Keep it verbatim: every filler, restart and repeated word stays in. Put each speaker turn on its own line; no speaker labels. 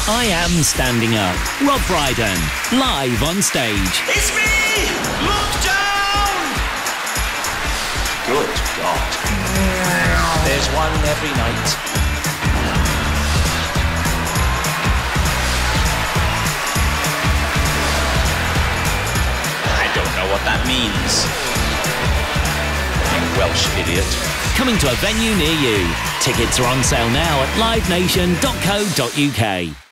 I Am Standing Up. Rob Brydon, live on stage.
It's me! Lockdown!
Good God.
There's one every night. I don't know what that means. You Welsh idiot.
Coming to a venue near you. Tickets are on sale now at live nation dot co dot U K.